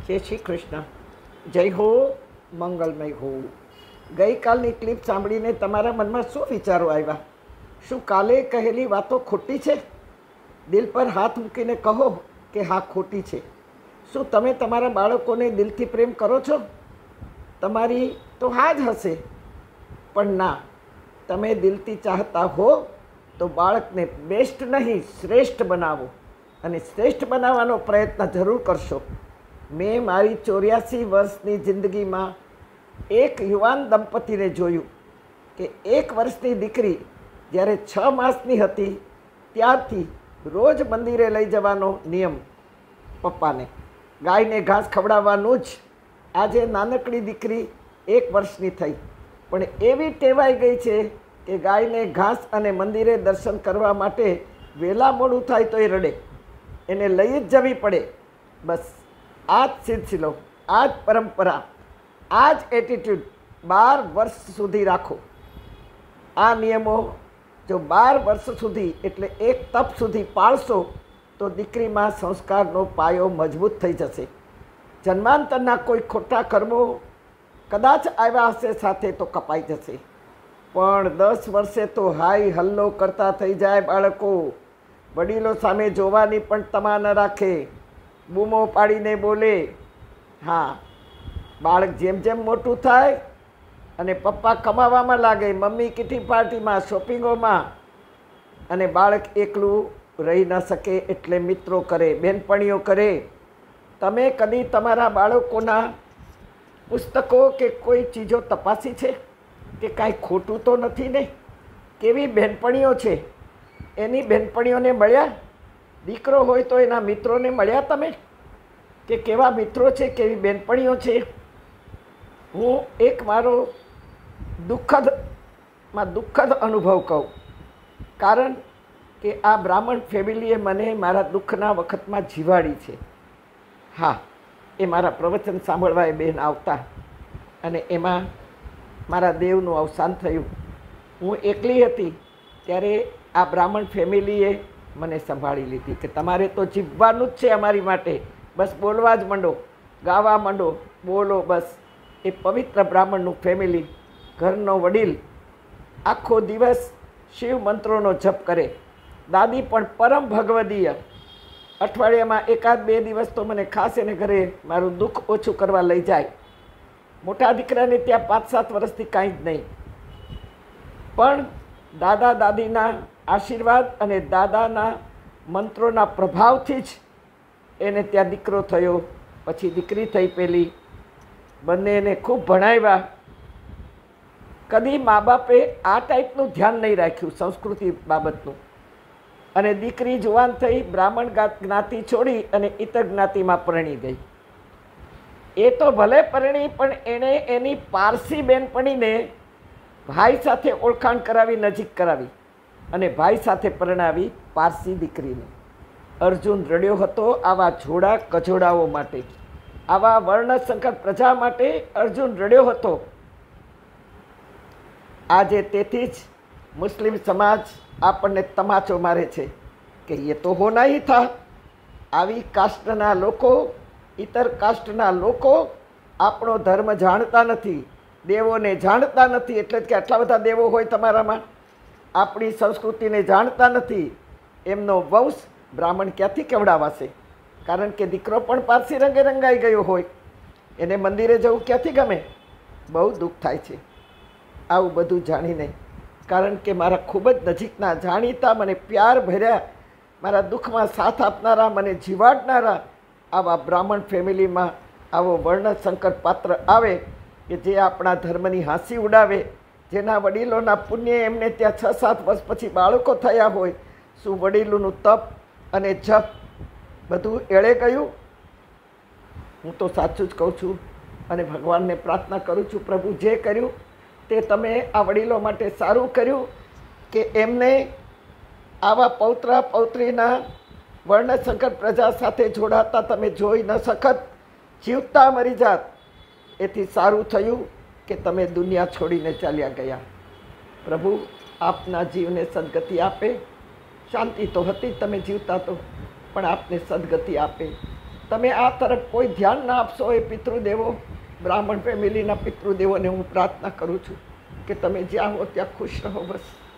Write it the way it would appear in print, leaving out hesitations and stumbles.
જય શ્રી કૃષ્ણ. જય હો, મંગલમય હો. ગઈકાલની ક્લિપ સાંભળીને તમારા મનમાં શું વિચારો આવ્યા? શું કાલે કહેલી વાતો ખોટી છે? દિલ પર હાથ મૂકીને કહો કે હા, ખોટી છે. શું તમે તમારા બાળકોને દિલથી પ્રેમ કરો છો? તમારી તો હા જ હશે, પણ ના, તમે દિલથી ચાહતા હો તો બાળકને બેસ્ટ નહીં, શ્રેષ્ઠ બનાવો, અને શ્રેષ્ઠ બનાવવાનો પ્રયત્ન જરૂર કરશો. મેં મારી 84 વર્ષની જિંદગીમાં એક યુવાન દંપતીને જોયું કે 1 વર્ષની દીકરી જ્યારે 6 માસની હતી ત્યારથી રોજ મંદિરે લઈ જવાનો નિયમ પપ્પાને, ગાયને ઘાસ ખવડાવવાનું જ. આજે નાનકડી દીકરી 1 વર્ષની થઈ, પણ એવી ટેવાઈ ગઈ છે કે ગાયને ઘાસ અને મંદિરે દર્શન કરવા માટે વહેલા મોડું થાય તોય રડે, એને લઈ જ જવી પડે. બસ આ જ સિલસિલો, આ જ પરંપરા, આ જ એટીટ્યૂડ 12 વર્ષ સુધી રાખો. આ નિયમો જો 12 વર્ષ સુધી એટલે એક તપ સુધી પાળશો તો દીકરીમાં સંસ્કારનો પાયો મજબૂત થઈ જશે. જન્માંતરના કોઈ ખોટા કર્મો કદાચ આવ્યા હશે સાથે તો કપાઈ જશે, પણ 10 વર્ષે તો હાઈ હલ્લો કરતા થઈ જાય બાળકો. વડીલો સામે જોવાની પણ તમા ન રાખે, બૂમો પાડીને બોલે. હા, બાળક જેમ જેમ મોટું થાય અને પપ્પા કમાવામાં લાગે, મમ્મી કિટી પાર્ટીમાં, શોપિંગોમાં, અને બાળક એકલું રહી ન શકે એટલે મિત્રો કરે, બહેનપણીઓ કરે. તમે કદી તમારા બાળકોના પુસ્તકો કે કોઈ ચીજો તપાસી છે કે કાંઈ ખોટું તો નથી ને? કેવી બહેનપણીઓ છે, એની બહેનપણીઓને મળ્યા? દીકરો હોય તો એના મિત્રોને મળ્યા તમે? કે કેવા મિત્રો છે, કેવી બહેનપણીઓ છે? હું એક મારો દુઃખદ અનુભવ કહું, કારણ કે આ બ્રાહ્મણ ફેમિલીએ મને મારા દુઃખના વખતમાં જીવાડી છે. હા, એ મારા પ્રવચન સાંભળવા એ બહેન આવતા, અને એમાં મારા દેવનું અવસાન થયું. હું એકલી હતી ત્યારે આ બ્રાહ્મણ ફેમિલીએ મને સંભાળી લીધી કે તમારે તો જીવવાનું જ છે અમારી માટે, બસ બોલવા જ માંડો, ગાવા માંડો, બોલો બસ. એ પવિત્ર બ્રાહ્મણનું ફેમિલી, ઘરનો વડીલ આખો દિવસ શિવ મંત્રોનો જપ કરે. દાદી પણ પરમ ભગવદીય. અઠવાડિયામાં 1-2 દિવસ તો મને ખાસ એને ઘરે મારું દુઃખ ઓછું કરવા લઈ જાય. મોટા દીકરાને ત્યાં 5-7 વર્ષથી કાંઈ જ નહીં, પણ દાદા દાદીના આશીર્વાદ અને દાદાના મંત્રોના પ્રભાવથી જ એને ત્યાં દીકરો થયો, પછી દીકરી થઈ પેલી. બંનેને ખૂબ ભણાવ્યા. કદી મા બાપે આ ટાઈપનું ધ્યાન નહીં રાખ્યું સંસ્કૃતિ બાબતનું. અને દીકરી જુવાન થઈ બ્રાહ્મણ જ્ઞાતિ છોડી અને ઇતર જ્ઞાતિમાં પરણી ગઈ. એ તો ભલે પરણી, પણ એણે એની પારસી બેનપણીને ભાઈ સાથે ઓળખાણ કરાવી, નજીક કરાવી, અને ભાઈ સાથે પરણાવી પારસી દીકરીને. અર્જુન રડ્યો હતો આવા જોડા કજોડાઓ માટે, આવા વર્ણસંકર પ્રજા માટે અર્જુન રડ્યો હતો. આજે તેથી જ મુસ્લિમ સમાજ આપણને તમાચો મારે છે કે એ તો હોના હી થા. આવી કાસ્ટના લોકો, ઇતર કાસ્ટના લોકો આપણો ધર્મ જાણતા નથી, દેવોને જાણતા નથી. એટલે જ કે આટલા બધા દેવો હોય તમારામાં, આપણી સંસ્કૃતિને જાણતા નથી. એમનો વંશ બ્રાહ્મણ ક્યાંથી કેવડાવાશે? કારણ કે દીકરો પણ પારસી રંગે રંગાઈ ગયો હોય, એને મંદિરે જવું ક્યાંથી ગમે? બહુ દુઃખ થાય છે આવું બધું જાણીને. કારણ કે મારા ખૂબ જ નજીકના જાણીતા, મને પ્યાર ભર્યા, મારા દુઃખમાં સાથ આપનારા, મને જીવાડનારા આવા બ્રાહ્મણ ફેમિલીમાં આવો વર્ણશંકર પાત્ર આવે કે જે આપણા ધર્મની હાંસી ઉડાવે, જેના વડીલોના પુણ્ય એમને ત્યાં 6-7 વર્ષ પછી બાળકો થયા હોય. શું વડીલોનું તપ અને જપ બધું એળે ગયું? હું તો સાચું જ કહું છું અને ભગવાનને પ્રાર્થના કરું છું, પ્રભુ જે કર્યું તે તમે આ વડીલો માટે સારું કર્યું કે એમને આવા પૌત્ર પૌત્રીના વર્ણશંકર પ્રજા સાથે જોડાતા તમે જોઈ ન શકત, જીવતા મરી જાત. એથી સારું થયું કે તમે દુનિયા છોડીને ચાલ્યા ગયા. પ્રભુ આપના જીવને સદગતિ આપે. શાંતિ તો હતી તમે જીવતા તો, પણ આપને સદગતિ આપે. તમે આ તરફ કોઈ ધ્યાન ના આપશો. એ પિતૃદેવો, બ્રાહ્મણ ફેમિલીના પિતૃદેવોને હું પ્રાર્થના કરું છું કે તમે જ્યાં હો ત્યાં ખુશ રહો. બસ.